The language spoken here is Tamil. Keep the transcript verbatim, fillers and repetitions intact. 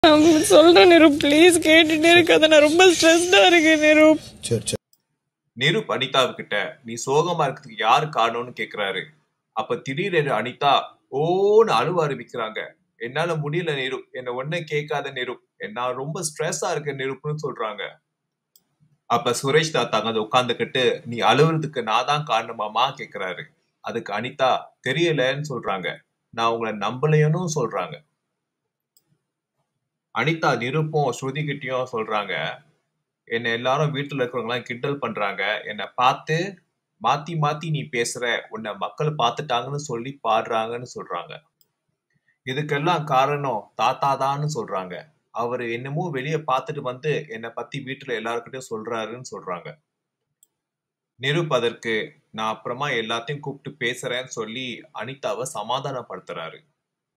நான் சொல்றேன் நிரூப், ப்ளீஸ் கேட்டுட்டே இருக்காத, நான் ரொம்ப ஸ்ட்ரெஸ்டா இருக்கேன் நிரூப். சரி சரி நிரூப் அனிதாவுக்கிட்ட நீ சோகமா இருக்கிறதுக்கு யாரு காரணம்னு கேக்குறாரு. அப்ப திடீரென்று அனிதா ஓன்னு அழுவ ஆரம்பிக்கிறாங்க. என்னால முடியல நிரூப், என்ன ஒண்ணு கேட்காத நிரூப், நான் ரொம்ப ஸ்ட்ரெஸ்ஸா இருக்கேன் நிரூப்னு சொல்றாங்க. அப்ப சுரேஷ் தாத்தா அங்க உட்காந்துக்கிட்டு நீ அழுவுறதுக்கு நான் தான் காரணமாமா கேக்குறாரு. அதுக்கு அனிதா தெரியலன்னு சொல்றாங்க. நான் உங்களை நம்பலையன்னு சொல்றாங்க. அனிதா நிரூப்பும் ஸ்ருதி கிட்டயும் சொல்றாங்க, என்ன எல்லாரும் வீட்டுல இருக்கிறவங்க எல்லாம் கிண்டல் பண்றாங்க, என்னை பார்த்து மாத்தி மாத்தி நீ பேசுற, உன்னை மக்கள் பார்த்துட்டாங்கன்னு சொல்லி பாடுறாங்கன்னு சொல்றாங்க. இதுக்கெல்லாம் காரணம் தாத்தா தான்னு சொல்றாங்க. அவரு என்னமோ வெளியே பார்த்துட்டு வந்து என்னை பத்தி வீட்டுல எல்லாருக்கிட்டையும் சொல்றாருன்னு சொல்றாங்க. நிரூப் அதற்கு நான் அப்புறமா எல்லாத்தையும் கூப்பிட்டு பேசுறேன்னு சொல்லி அனிதாவை சமாதானப்படுத்துறாரு.